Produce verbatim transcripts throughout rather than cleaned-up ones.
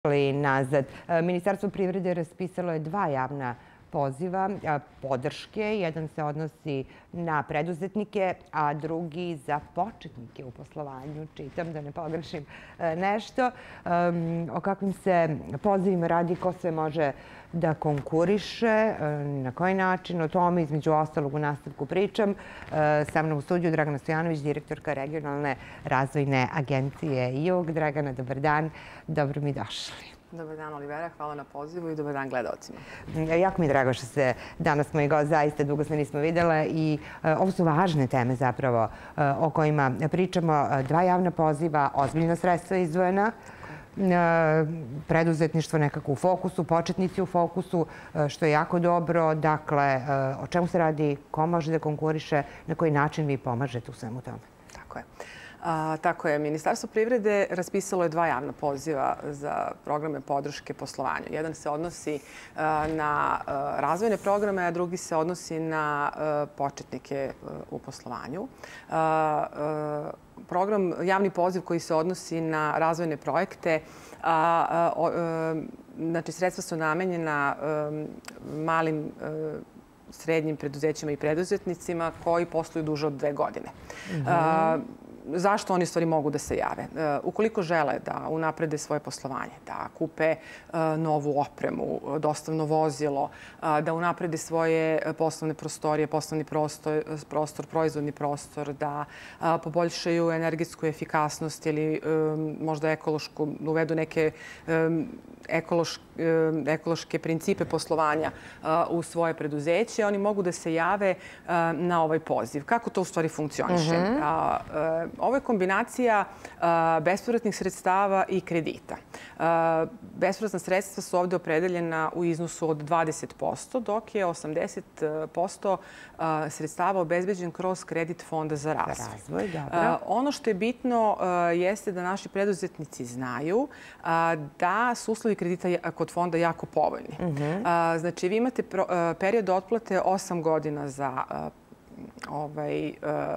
nazad. Ministarstvo privrede raspisalo je dva javna poziva podrške. Jedan se odnosi na preduzetnike, a drugi za početnike u poslovanju. Čitam da ne pogrešim nešto. O kakvim se pozivima radi, ko sve može da konkuriše, na koji način, o tome između ostalog u nastavku pričam. Sa mnom u studiju Dragana Stojanović, direktorka regionalne razvojne agencije Jug. Dragana, dobar dan. Dobro mi došli. Dobar dan, Olivera. Hvala na pozivu i dobar dan gledalcima. Jako mi je drago što se danas moj gost, zaista dugo se nismo videle i ovo su važne teme zapravo o kojima pričamo. Dva javna poziva, ozbiljna sredstva izdvojena, preduzetništvo nekako u fokusu, početnici u fokusu, što je jako dobro. Dakle, o čemu se radi, ko može da konkuriše, na koji način vi pomažete u svemu tome? Tako je. A, tako je. Ministarstvo privrede raspisalo je dva javna poziva za programe podrške poslovanju. Jedan se odnosi a, na a, razvojne programe, a drugi se odnosi na a, početnike a, u poslovanju. A, a, program, javni poziv koji se odnosi na razvojne projekte, a, a, a, znači sredstva su namenjena a, malim a, srednjim preduzećima i preduzetnicima koji posluju duže od dve godine. Mm-hmm. Zašto oni stvari mogu da se jave? Ukoliko žele da unaprede svoje poslovanje, da kupe novu opremu, dostavno vozilo, da unaprede svoje poslovne prostorije, poslovni prostor, prostor, proizvodni prostor, da poboljšaju energetsku efikasnost ili možda ekološku, uvedu neke ekološke, ekološke principe poslovanja u svoje preduzeće, oni mogu da se jave na ovaj poziv. Kako to u stvari funkcioniše? Mm-hmm. Ovo je kombinacija bespovratnih sredstava i kredita. Bespovratna sredstva su ovdje opredeljena u iznosu od dvadeset posto, dok je osamdeset posto sredstava obezbeđen kroz kredit Fonda za razvoj. Razvoj, dobro. Ono što je bitno jeste da naši preduzetnici znaju da su uslovi kredita kod fonda jako povoljni. Mm-hmm. Znači, vi imate period otplate osam godina za ovaj,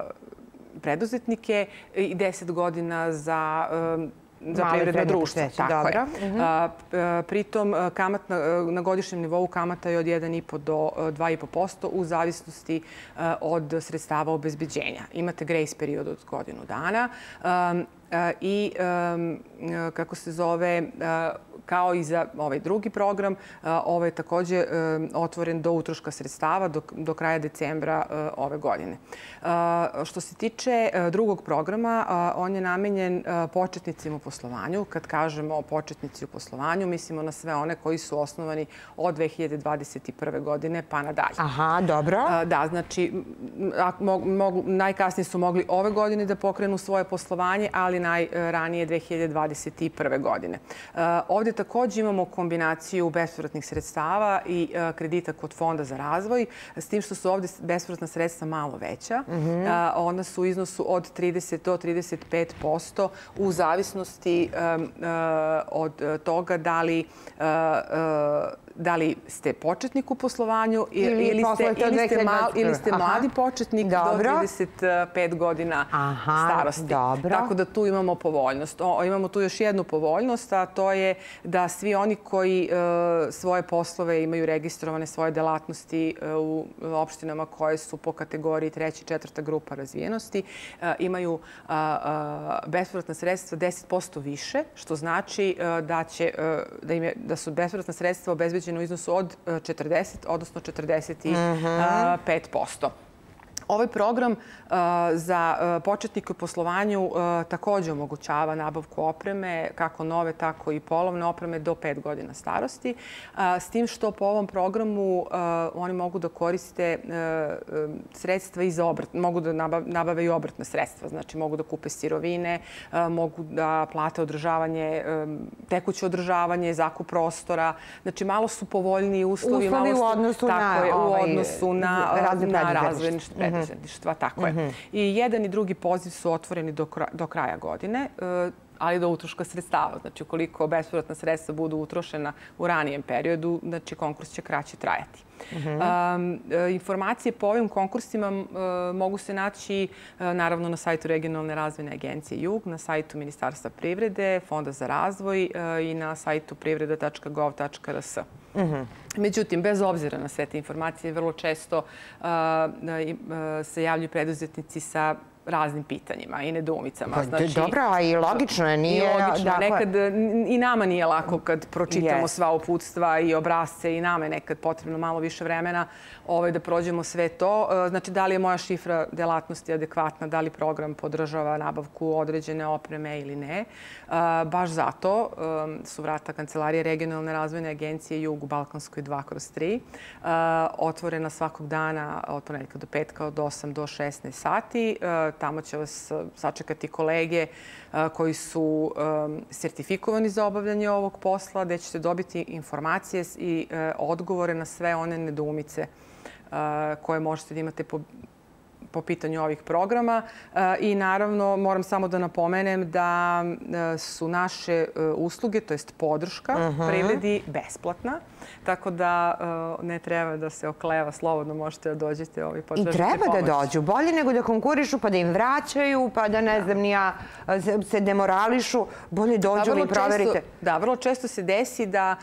preduzetnike i deset godina za za privredno društvo. Tako je. Pritom na godišnjem nivou kamata je od jedan i po do dva i po posto u zavisnosti od sredstava obezbeđenja. Imate grace period od godinu dana i kako se zove, kao i za ovaj drugi program, ovo je također otvoren do utroška sredstava do kraja decembra ove godine. Što se tiče drugog programa, on je namenjen početnicima u poslovanju. Kad kažemo početnici u poslovanju, mislimo na sve one koji su osnovani od dve hiljade dvadeset prve. godine pa nadalje. Aha, dobro. Da, znači, najkasnije su mogli ove godine da pokrenu svoje poslovanje, ali najranije dve hiljade dvadeset prve. godine. Ovdje također imamo kombinaciju bespovratnih sredstava i kredita kod Fonda za razvoj, s tim što su ovdje bespovratna sredstva malo veća. Mm-hmm. Ona su u iznosu od trideset do trideset pet posto u zavisnosti od toga da li da li ste početnik u poslovanju ili, ili, ste, ili, ste, mal, ili ste mladi početnik dobro. Do trideset pet godina Aha, starosti. Dobro. Tako da tu imamo povoljnost. O, imamo tu još jednu povoljnost, a to je da svi oni koji e, svoje poslove imaju registrovane svoje delatnosti e, u opštinama koje su po kategoriji treća i četvrta grupa razvijenosti, e, imaju a, a, bespovratna sredstva deset posto više, što znači e, da, će, e, da, im je, da su bespovratna sredstva obezbeđena u iznosu od četrdeset, odnosno četrdeset pet posto. Ovaj program za početnike u poslovanju također omogućava nabavku opreme, kako nove, tako i polovne opreme do pet godina starosti. S tim što po ovom programu oni mogu da koriste sredstva iz obrt, mogu da nabave i obrtne sredstva. Znači, mogu da kupe sirovine, mogu da plate održavanje, tekuće održavanje, zakup prostora. Znači, malo su povoljniji uslovi. Uslovi u odnosu na, tako je, u odnosu na, na razvojne preduzetništva. Tako je. I jedan i drugi poziv su otvoreni do kraja godine. ali do utroška sredstava. Znači, ukoliko bespovratna sredstva budu utrošena u ranijem periodu, znači konkurs će kraće trajati. Um, informacije po ovim konkursima uh, mogu se naći uh, naravno na sajtu Regionalne razvojne agencije Jug, na sajtu Ministarstva privrede, Fonda za razvoj uh, i na sajtu privreda tačka gov tačka r s. Uh-huh. Međutim, bez obzira na sve te informacije, vrlo često uh, uh, se javljaju preduzetnici sa raznim pitanjima i nedoumicama. Znači, dobro, a i logično je. Nije, I logično. Dakle, nekad i nama nije lako kad pročitamo yes. sva uputstva i obrazce i nama je nekad potrebno malo više vremena ovaj, da prođemo sve to. Znači, da li je moja šifra delatnosti adekvatna, da li program podržava nabavku određene opreme ili ne. Baš zato su vrata Kancelarije Regionalne razvojne agencije Jug u Balkanskoj dva kroz tri otvorena svakog dana od ponedjeljka do petka od osam do šesnaest sati. Tamo će vas sačekati kolege koji su sertifikovani za obavljanje ovog posla, gde ćete dobiti informacije i odgovore na sve one nedoumice koje možete da imate po po pitanju ovih programa. I naravno, moram samo da napomenem da su naše usluge, to jest podrška uh-huh. privredi, besplatna. Tako da ne treba da se okleva, slobodno možete da dođete ovi potražiti pomoć. I treba da dođu. Bolje nego da konkurišu pa da im vraćaju, pa da ne znam ja se demorališu. Bolje dođu i proverite. Da, vrlo često se desi da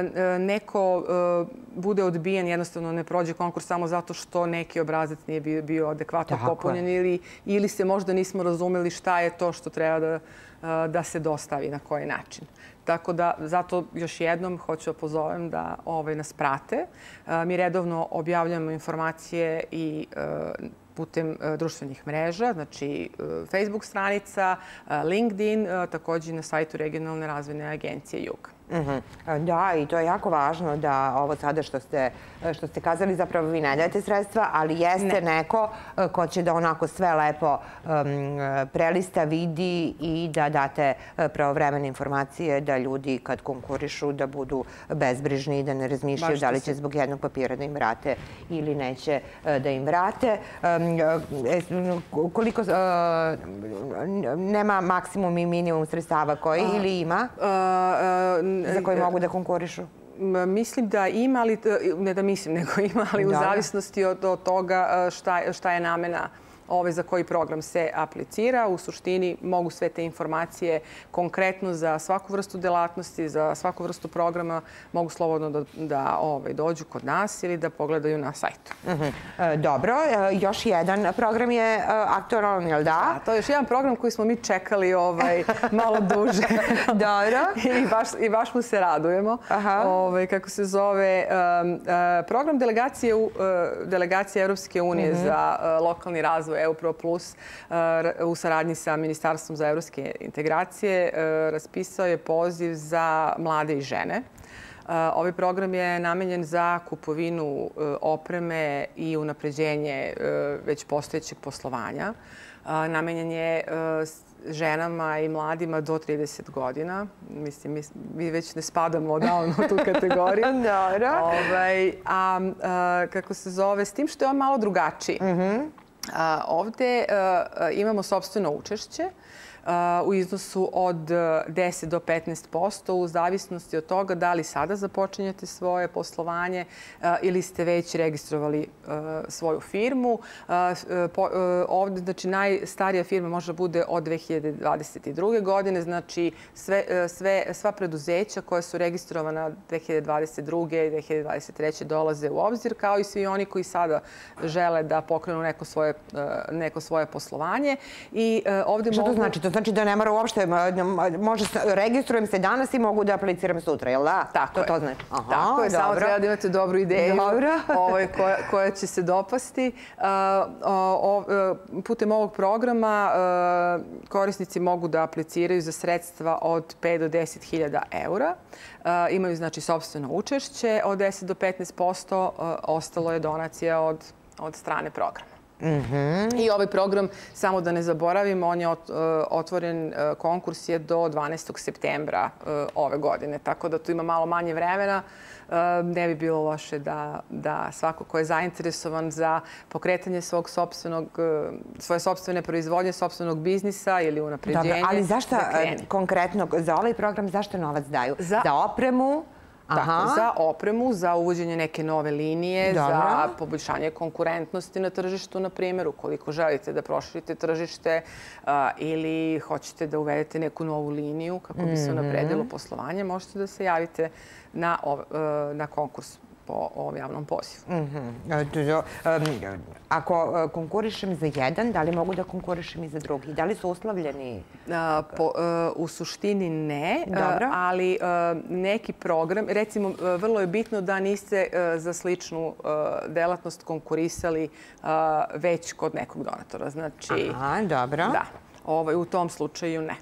neko bude odbijen, jednostavno ne prođe konkurs samo zato što neki obrazac nije bio adekvatno popunjen ili, ili se možda nismo razumeli šta je to što treba da, da se dostavi, na koji način. Tako da, zato još jednom hoću da pozovem da ovaj, nas prate. Mi redovno objavljamo informacije i putem društvenih mreža, znači Facebook stranica, LinkedIn, također na sajtu Regionalne razvojne agencije Jug. Da, i to je jako važno da ovo sada što ste, što ste kazali, zapravo vi ne dajete sredstva, ali jeste neko ko će da onako sve lepo prelista, vidi i da date pravovremene informacije da ljudi kad konkurišu da budu bezbrižni i da ne razmišljaju da li će zbog jednog papira da im vrate ili neće da im vrate. Koliko nema maksimum i minimum sredstava koji ili ima? Za koji mogu da konkurišu? Mislim da ima, ali ne da mislim, nego ima, ali u zavisnosti od toga šta je namena za koji program se aplicira. U suštini mogu sve te informacije konkretno za svaku vrstu delatnosti, za svaku vrstu programa, mogu slobodno da dođu kod nas ili da pogledaju na sajtu. Dobro. Još jedan program je aktualan, jel da? To je još jedan program koji smo mi čekali malo duže. Dobro. I baš mu se radujemo. Kako se zove, program delegacije Evropske unije za lokalni razvoj E U Pro Plus u saradnji sa Ministarstvom za evropske integracije raspisao je poziv za mlade i žene. Ovaj program je namenjen za kupovinu opreme i unapređenje već postojećeg poslovanja. Namenjen je ženama i mladima do trideset godina. Mislim, mi već ne spadamo odavno u tu kategoriju. Dobro. A kako se zove, s tim što je on malo drugačiji. Ovdje imamo sopstveno učešće u iznosu od deset do petnaest posto u zavisnosti od toga da li sada započinjete svoje poslovanje ili ste već registrovali svoju firmu. Ovdje, znači, najstarija firma može bude od dve hiljade dvadeset druge. godine. Znači, sva preduzeća koja su registrovana dve hiljade dvadeset druge i dve hiljade dvadeset treće dolaze u obzir, kao i svi oni koji sada žele da pokrenu neko svoje poslovanje. Što to znači? To znači da ne mora uopšte, registrujem se danas i mogu da apliciram sutra, jel da? Tako je. Tako je, samo treba da imate dobru ideju koja će se dopasti. Putem ovog programa korisnici mogu da apliciraju za sredstva od pet do deset hiljada eura. Imaju, znači, sopstveno učešće od deset do petnaest posto, ostalo je donacija od strane programa. I ovaj program, samo da ne zaboravimo, on je otvoren, konkurs je do dvanaestog septembra ove godine, tako da tu ima malo manje vremena. Ne bi bilo loše da svako ko je zainteresovan za pokretanje svog sopstvenog, svoje sopstvene proizvodnje, sopstvenog biznisa ili unapređenje. Dobro, ali zašto konkretno za ovaj program, zašto novac daju? Za opremu? Tako, za opremu, za uvođenje neke nove linije, za poboljšanje konkurentnosti na tržištu, na primjer, ukoliko želite da proširite tržište ili hoćete da uvedete neku novu liniju kako bi se unapredilo poslovanje, možete da se javite na konkurs po ovom javnom pozivu. Ako konkurišem za jedan, da li mogu da konkurišem i za drugi? Da li su uslovljeni? U suštini ne, ali neki program, recimo, vrlo je bitno da niste za sličnu delatnost konkurisali već kod nekog donatora. Znači, dobro. Da, u tom slučaju ne.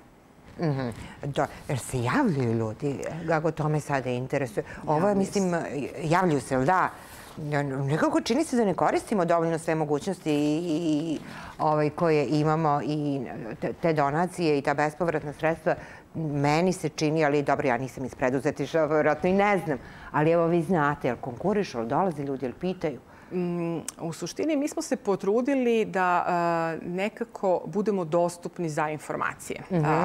Jer se javljaju ljudi, kako to me sada interesuje. Ovo je, mislim, javljaju se, ali da, nekako čini se da ne koristimo dovoljno sve mogućnosti koje imamo i te donacije i ta bespovratna sredstva. Meni se čini, ali dobro, ja nisam iz preduzetništva, vjerojatno i ne znam, ali evo vi znate, jel konkurišu, jel dolaze ljudi, jel pitaju? U suštini, mi smo se potrudili da nekako budemo dostupni za informacije.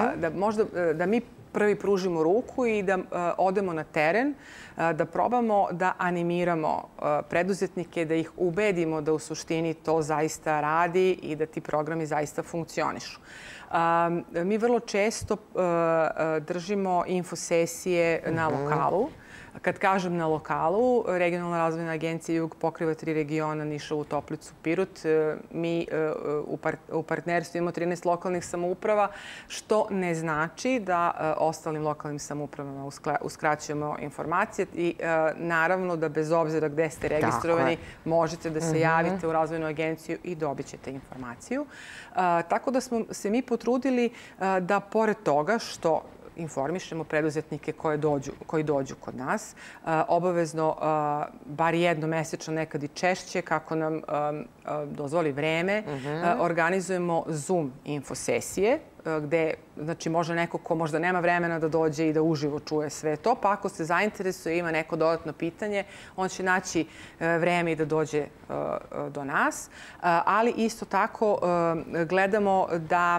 Da mi prvi pružimo ruku i da odemo na teren, da probamo da animiramo preduzetnike, da ih ubedimo da u suštini to zaista radi i da ti programi zaista funkcionišu. Mi vrlo često držimo infosesije na lokalu. Kad kažem na lokalu, Regionalna razvojna agencija Jug pokriva tri regiona, Nišovu, Toplicu, Pirot. Mi u partnerstvu imamo trinaest lokalnih samouprava, što ne znači da ostalim lokalnim samoupravama uskraćujemo informacije. I naravno da bez obzira gde ste registrovani, možete da se javite u razvojnu agenciju i dobit ćete informaciju. Tako da smo se mi potrudili da pored toga što informišemo preduzetnike koji dođu kod nas. Obavezno, bar jednom mesečno, nekad i češće, kako nam dozvoli vreme, organizujemo Zoom infosesije, gde može neko ko možda nema vremena da dođe i da uživo čuje sve to, pa ako se zainteresuje i ima neko dodatno pitanje, on će naći vreme i da dođe do nas. Ali isto tako gledamo da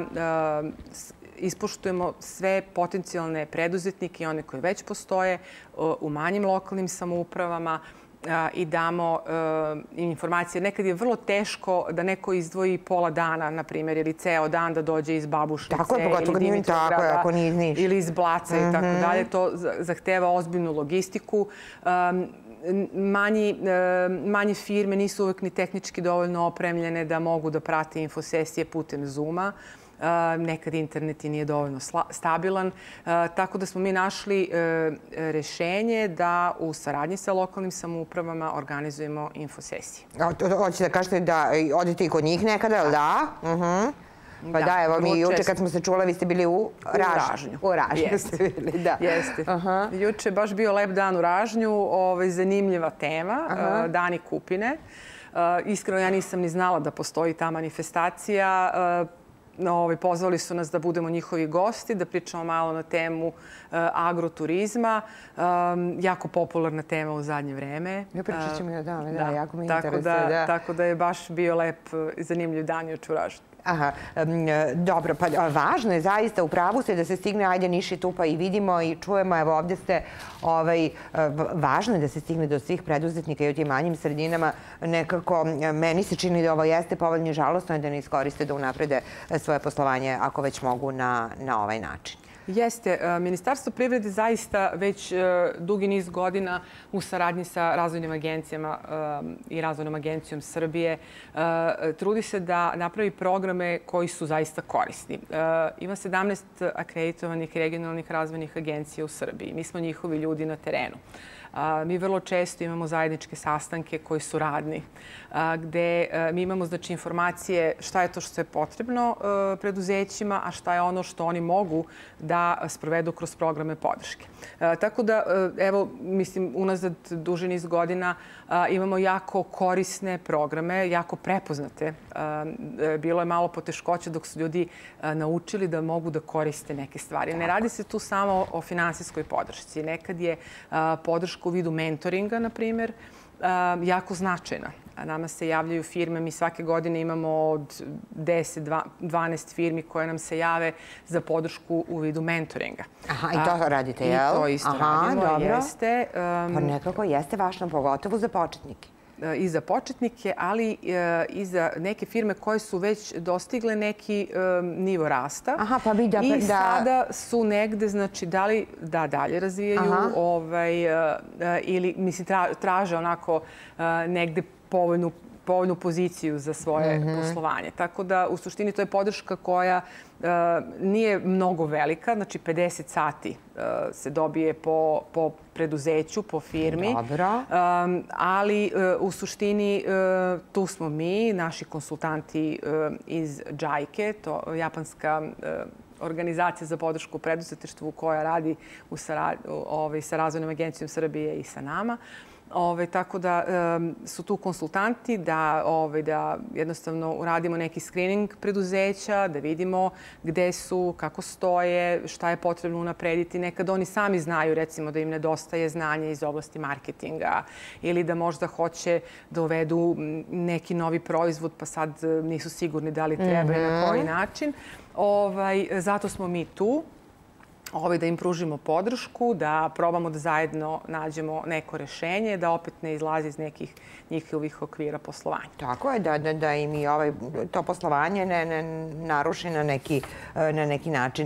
ispoštujemo sve potencijalne preduzetnike i one koji već postoje u manjim lokalnim samoupravama i damo informacije. Nekad je vrlo teško da neko izdvoji pola dana, na primjer, ili ceo dan da dođe iz Babušnice ili Dimitrovgrada ili iz Blaca i tako dalje. To zahteva ozbiljnu logistiku. Manje firme nisu uvek ni tehnički dovoljno opremljene da mogu da prate infosesije putem Zooma. Nekad internet i nije dovoljno stabilan. Tako da smo mi našli rešenje da u saradnji sa lokalnim samoupravama organizujemo infosesije. Hoćete da kažete da odete i kod njih nekada, ili da? Pa da, evo mi juče kad smo se čule, vi ste bili u Ražnju. U Ražnju ste bili, da. Jeste. Juče je baš bio lep dan u Ražnju, zanimljiva tema, Dani Kupine. Iskreno, ja nisam ni znala da postoji ta manifestacija. Pozvali su nas da budemo njihovi gosti, da pričamo malo na temu agroturizma. Jako popularna tema u zadnje vreme. Ja pričat ćemo i o tome, da, jako mi interesuje. Tako da je baš bio lep i zanimljiv dan juče u Ražnju. Aha, dobro, pa važno je zaista, u pravu ste da se stigne, ajde Niš i tu pa i vidimo i čujemo, evo ovdje ste, važno je da se stigne do svih preduzetnika i u tim manjim sredinama. Nekako, meni se čini da ovo jeste povoljno, žalostno je da ne iskoriste da unaprede svoje poslovanje ako već mogu na ovaj način. Jeste. Ministarstvo privrede zaista već dugi niz godina u saradnji sa razvojnim agencijama i Razvojnom agencijom Srbije trudi se da napravi programe koji su zaista korisni. Ima sedamnaest akreditovanih regionalnih razvojnih agencija u Srbiji. Mi smo njihovi ljudi na terenu. Mi vrlo često imamo zajedničke sastanke koji su radni, gde mi imamo informacije šta je to što je potrebno preduzećima, a šta je ono što oni mogu da sprovedu kroz programe podrške. Tako da, evo, mislim, unazad duži niz godina imamo jako korisne programe, jako prepoznate. Bilo je malo poteškoća dok su ljudi naučili da mogu da koriste neke stvari. Ne radi se tu samo o finansijskoj podršci. Nekad je podrška u vidu mentoringa, na primjer, jako značajna. Nama se javljaju firme, mi svake godine imamo od deset do dvanaest firmi koje nam se jave za podršku u vidu mentoringa. Aha, i to radite, jel? I to isto radimo, jeste. Pa nekako jeste važno, pogotovo za početnike. I za početnike, ali i za neke firme koje su već dostigle neki nivo rasta. Aha, pa vi da... I sada su negde, znači, da li da dalje razvijaju ili, mislim, traže onako negde povoljnu poziciju za svoje poslovanje. Tako da, u suštini, to je podrška koja nije mnogo velika. Znači, pedeset sati se dobije po preduzeću, po firmi. Dobro. Ali, u suštini, tu smo mi, naši konsultanti iz džajke, to je japanska organizacija za podršku preduzetništvu koja radi sa Razvojnom agencijom Srbije i sa nama. Tako da su tu konsultanti da jednostavno uradimo neki screening preduzeća, da vidimo gde su, kako stoje, šta je potrebno unaprediti. Nekad oni sami znaju, recimo, da im nedostaje znanja iz oblasti marketinga ili da možda hoće da uvedu neki novi proizvod pa sad nisu sigurni da li treba i na koji način. Zato smo mi tu. Da im pružimo podršku, da probamo da zajedno nađemo neko rešenje, da opet ne izlazi iz nekih njihovih okvira poslovanja. Tako je, da im i to poslovanje ne naruši na neki način.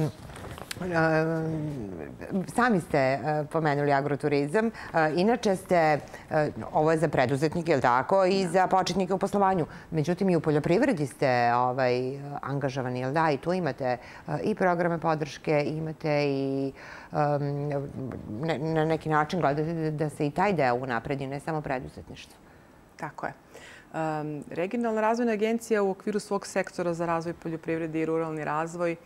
Sami ste pomenuli agroturizam. Inače ste, ovo je za preduzetnike, je li tako, i za početnike u poslovanju. Međutim, i u poljoprivredi ste angažovani, je li da? I tu imate i programe podrške, imate i na neki način gledate da se i taj deo unapredi, ne samo preduzetništvo. Tako je. Regionalna razvojna agencija u okviru svog sektora za razvoj poljoprivrede i ruralni razvoj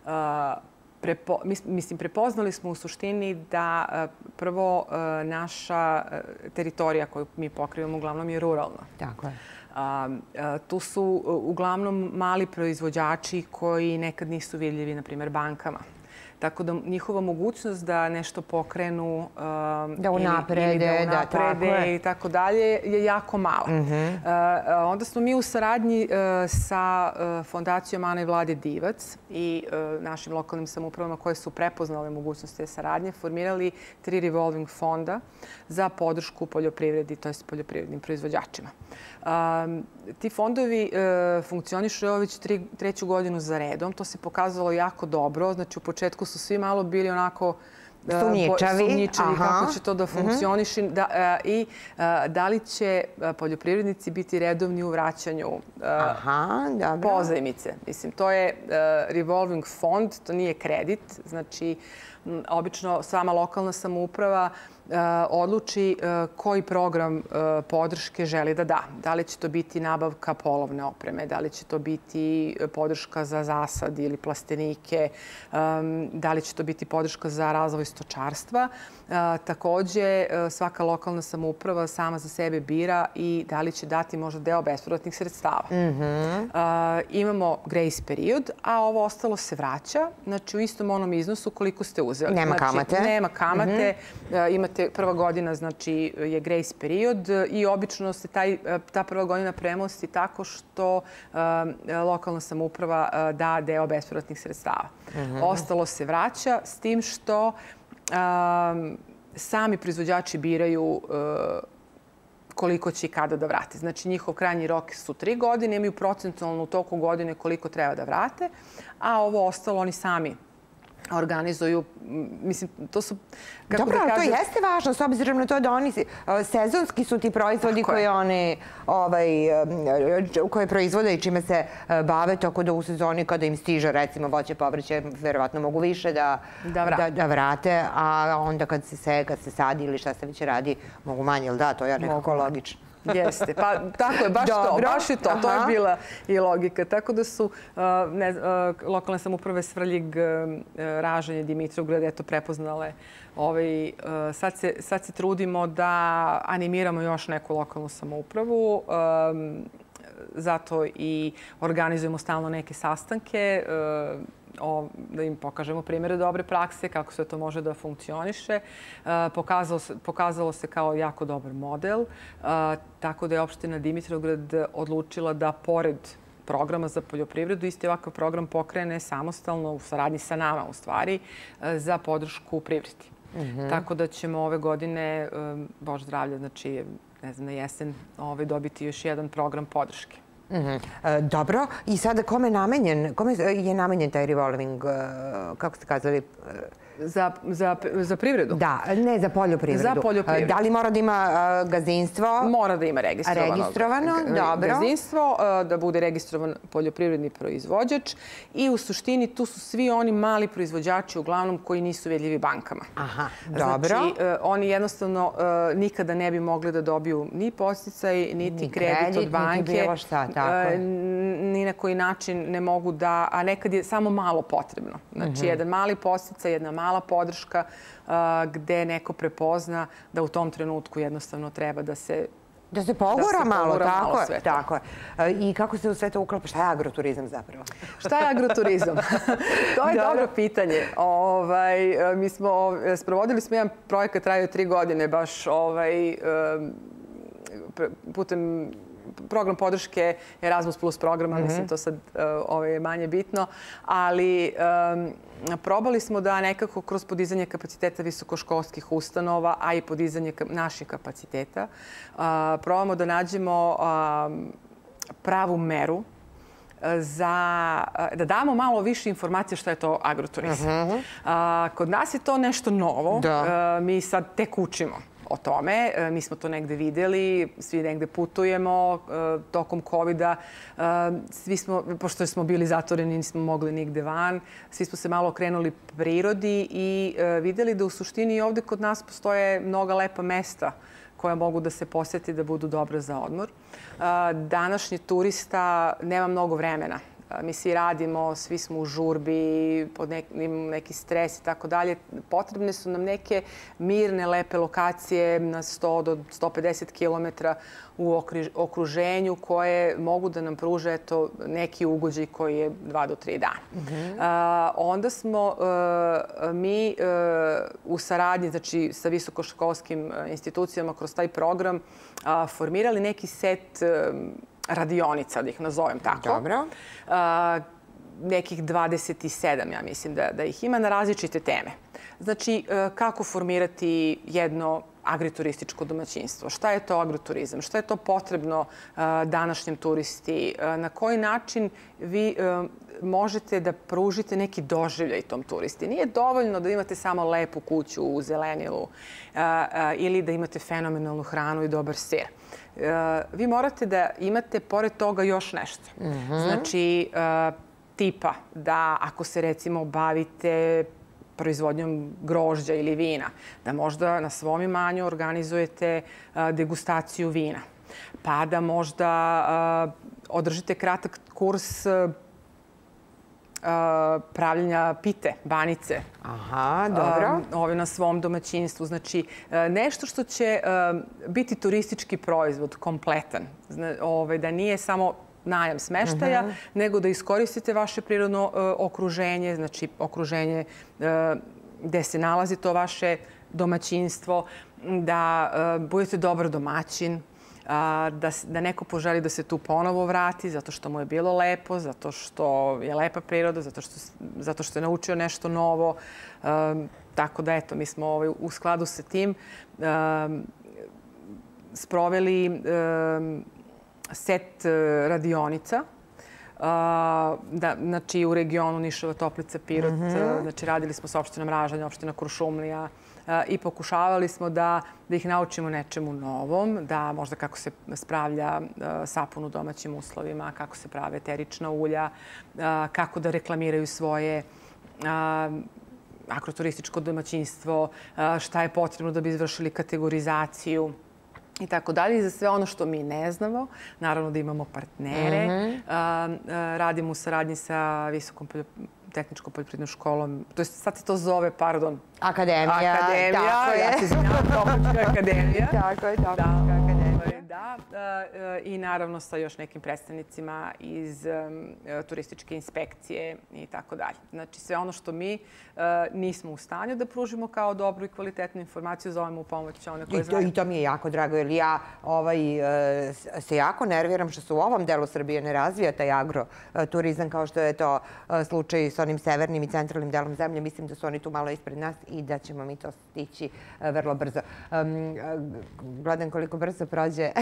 Mislim, prepoznali smo u suštini da prvo naša teritorija koju mi pokrivamo uglavnom je ruralna. Tako je. Tu su uglavnom mali proizvođači koji nekad nisu vidljivi, na primjer, bankama. Tako da njihova mogućnost da nešto pokrenu da unaprede i tako dalje je jako mala. Onda smo mi u saradnji sa Fondacijom Ana i Vlade Divac i našim lokalnim samoupravama koje su prepoznale mogućnosti te saradnje, formirali tri revolving fonda za podršku poljoprivredi, to je poljoprivrednim proizvođačima. Ti fondovi funkcionišu već treću godinu za redom. To se pokazalo jako dobro. Znači, u početku su svi malo bili onako sumnjičavi kako će to da funkcioniše i da li će poljoprivrednici biti redovni u vraćanju pozajmice. Mislim, to je revolving fond, to nije kredit. Znači, obično sama lokalna samouprava odluči koji program podrške želi da da. Da li će to biti nabavka polovne opreme, da li će to biti podrška za zasad ili plastenike, da li će to biti podrška za razvoj stočarstva. Takođe, svaka lokalna samouprava sama za sebe bira i da li će dati možda deo bespovratnih sredstava. Imamo grace period, a ovo ostalo se vraća. Znači, u istom onom iznosu koliko ste uzeli. Nema kamate. Nema kamate. Imate prva godina, znači, je grace period i obično se ta prva godina premosti tako što lokalna samouprava da deo bespovratnih sredstava. Ostalo se vraća s tim što sami proizvođači biraju koliko će i kada da vrate. Znači, njihov krajnji rok su tri godine, imaju procentualno u toku godine koliko treba da vrate, a ovo ostalo oni sami organizuju. Mislim, to su... Dobro, ali to jeste važno, s obzirom na to da oni sezonski su ti proizvodi koje oni koje proizvode i čime se bave, tako da u sezoni kada im stiže, recimo, voće, povrće, verovatno mogu više da vrate, a onda kad se sadi ili šta se već radi, mogu manje, ili da, to je nekako logično. Jeste. Pa tako je, baš to. Baš je to. To je bila i logika. Tako da su lokalne samouprave Svrljig, Ražanje, Dimitrovgrad, eto, prepoznale. Sad se trudimo da animiramo još neku lokalnu samoupravu. Zato i organizujemo stalno neke sastanke, da im pokažemo primjere dobre prakse, kako se to može da funkcioniše. Pokazalo se kao jako dobar model, tako da je opština Dimitrovgrad odlučila da pored programa za poljoprivredu isti ovakav program pokrene samostalno u saradnji sa nama, u stvari, za podršku privredi. Tako da ćemo ove godine, Bože zdravlja, znači ne znam, na jesen dobiti još jedan program podrške. Dobro. I sada kome je namenjen, kome je namenjen taj revolving, kako ste kazali? Za privredu? Da, ne za poljoprivredu. Za poljoprivredu. Da li mora da ima gazdinstvo? Mora da ima registrovano. Registrovano, dobro. Gazdinstvo, da bude registrovan poljoprivredni proizvođač i u suštini tu su svi oni mali proizvođači uglavnom koji nisu vidljivi bankama. Aha, dobro. Znači, oni jednostavno nikada ne bi mogli da dobiju ni podsticaj, niti kredit od banke. Niti bilo šta, tako. Ni na koji način ne mogu da, a nekad je samo malo potrebno. Znači, jedan mali podsticaj, jedna mala podrška gde neko prepozna da u tom trenutku jednostavno treba da se Da se pogura malo, tako je. I kako se u sve to uklapa? Šta je agroturizam zapravo? Šta je agroturizam? To je dobro pitanje. Mi smo, sprovodili smo jedan projekat, trajao tri godine, baš putem program podrške Erasmus plus programa, mislim to sad je manje bitno, ali probali smo da nekako kroz podizanje kapaciteta visokoškolskih ustanova, a i podizanje naših kapaciteta, probamo da nađemo pravu meru da damo malo više informacije što je to agroturizam. Kod nas je to nešto novo. Mi sad tek učimo o tome. Mi smo to negde videli, svi negde putujemo tokom kovida. Svi smo, pošto smo bili zatvoreni, nismo mogli nigde van, svi smo se malo okrenuli prirodi i videli da u suštini ovde kod nas postoje mnoga lepa mesta koja mogu da se posjeti, da budu dobra za odmor. Današnji turista nema mnogo vremena. Mi svi radimo, svi smo u žurbi, pod neki stres i tako dalje. Potrebne su nam neke mirne, lepe lokacije na sto do sto pedeset kilometara u okruženju koje mogu da nam pruže neki ugođaj koji je dva do tri dana. Onda smo mi u saradnji znači, sa visokoškolskim institucijama kroz taj program formirali neki set radionica, da ih nazovem tako. Dobro. Nekih dvadeset sedam, ja mislim, da ih ima na različite teme. Znači, kako formirati jedno agriturističko domaćinstvo? Šta je to agroturizam? Šta je to potrebno današnjem turisti? Na koji način vi možete da pružite neki doživljaj tom turisti? Nije dovoljno da imate samo lepu kuću u zelenilu ili da imate fenomenalnu hranu i dobar sir. Vi morate da imate pored toga još nešto. Znači, tipa da ako se recimo bavite proizvodnjom grožđa ili vina, da možda na svom imanju organizujete degustaciju vina, pa da možda održite kratak kurs pravljenja pite, banice. Aha, dobro. Ovo na svom domaćinstvu. Znači, nešto što će biti turistički proizvod, kompletan. Da nije samo najam smeštaja, nego da iskoristite vaše prirodno okruženje, znači okruženje gde se nalazi to vaše domaćinstvo, da budete dobar domaćin, da neko poželi da se tu ponovo vrati zato što mu je bilo lepo, zato što je lepa priroda, zato što je naučio nešto novo. Tako da, eto, mi smo u skladu sa tim sproveli set radionica. Znači, u regionu Nišava, Toplica, Pirot. Znači, radili smo s opštinom Ražanje, opština Kuršumlija i pokušavali smo da ih naučimo nečemu novom, da možda kako se spravlja sapun u domaćim uslovima, kako se prave eterična ulja, kako da reklamiraju svoje agroturističko domaćinstvo, šta je potrebno da bi izvršili kategorizaciju. i tako dalje. I za sve ono što mi ne znamo, naravno da imamo partnere. Radimo u saradnji sa Visokom tehničkom poljoprivrednom školom, to je sad se to zove, pardon, Akademija. Akademija, tako je. ja se izvinjavam, Toplička akademija. Tako je, Toplička akademija. Da, i naravno sa još nekim predstavnicima iz turističke inspekcije i tako dalje. Znači, sve ono što mi nismo u stanju da pružimo kao dobru i kvalitetnu informaciju, zovemo u pomoć one koje znaju. I to mi je jako drago, jer ja se jako nerviram što se u ovom delu Srbije ne razvija taj agroturizam, kao što je to slučaj s onim severnim i centralnim delom zemlje. Mislim da su oni tu malo ispred nas i da ćemo mi to stići vrlo brzo. Gledam koliko brzo prođe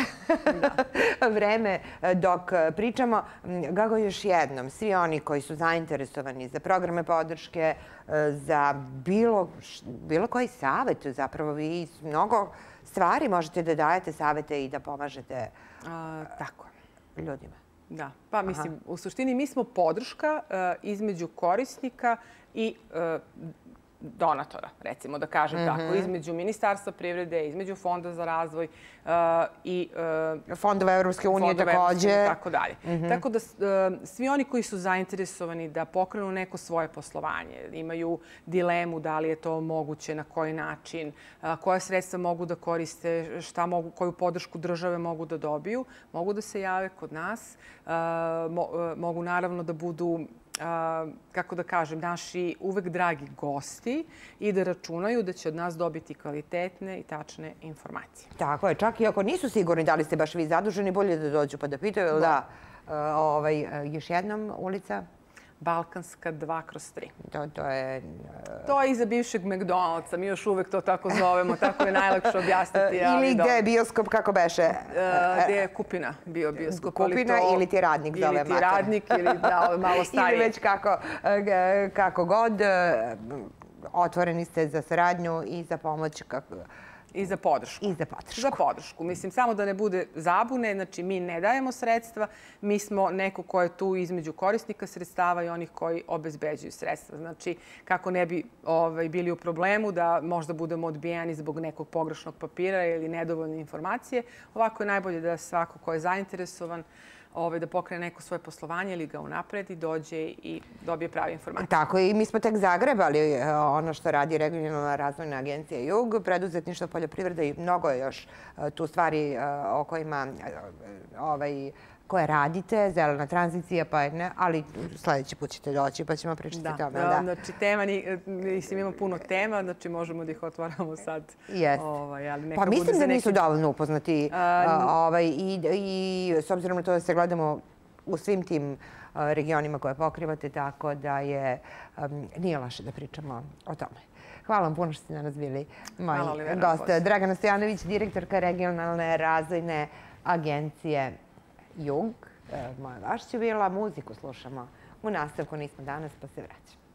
vreme dok pričamo. Gago, još jednom, svi oni koji su zainteresovani za programe podrške, za bilo koji savjet, zapravo vi mnogo stvari možete da dajete savjete i da pomažete ljudima. Da, pa mislim, u suštini mi smo podrška između korisnika i donatora, recimo da kažem tako, između Ministarstva privrede, između Fonda za razvoj i Fondova Evropske unije takođe. I tako dalje. Tako da svi oni koji su zainteresovani da pokrenu neko svoje poslovanje, imaju dilemu da li je to moguće, na koji način, koja sredstva mogu da koriste, koju podršku države mogu da dobiju, mogu da se jave kod nas, mogu naravno da budu, kako da kažem, naši uvek dragi gosti i da računaju da će od nas dobiti kvalitetne i tačne informacije. Tako je, čak i ako nisu sigurni da li ste baš vi zaduženi, bolje da dođu pa da pitaju. Da, još jednom ulica? Balkanska dva kroz tri. To je... To je iza bivšeg McDonald'sa. Mi još uvek to tako zovemo. Tako je najlakše objasniti. Ili gde je bioskop, kako beše? Gde je Kupina bio bioskop. Kupina ili ti radnik zove mater. Ili ti radnik ili malo starije. Ili već kako god. Otvoreni ste za saradnju i za pomoć. I za podršku. I za podršku. Za podršku. Mislim, samo da ne bude zabune, znači mi ne dajemo sredstva, mi smo neko ko je tu između korisnika sredstava i onih koji obezbeđuju sredstva. Znači, kako ne bi bili u problemu da možda budemo odbijani zbog nekog pogrešnog papira ili nedovoljne informacije, ovako je najbolje da svako ko je zainteresovan da pokrene neko svoje poslovanje ili ga unapredi, dođe i dobije prave informacije. Tako i mi smo tek zagrebali ono što radi Regionalna razvojna agencija Jug, preduzetništvo, poljoprivreda i mnogo je još tu stvari o kojima koje radite, zelena tranzicija, pa ne, ali sljedeći put ćete doći pa ćemo pričati o tome. Da, znači tema, mislim imamo puno tema, znači možemo da ih otvaramo sad. Jeste. Pa mislim da nisu dovoljno upoznati i s obzirom na to da se gledamo u svim tim regionima koje pokrivate, tako da je, nije laše da pričamo o tome. Hvala vam puno što ste danas bili moj gost. Dragana Stojanović, direktorka Regionalne razvojne agencije Jug. Moja Vašća bila, muziku slušamo u nastavku, nismo danas, pa se vraćamo.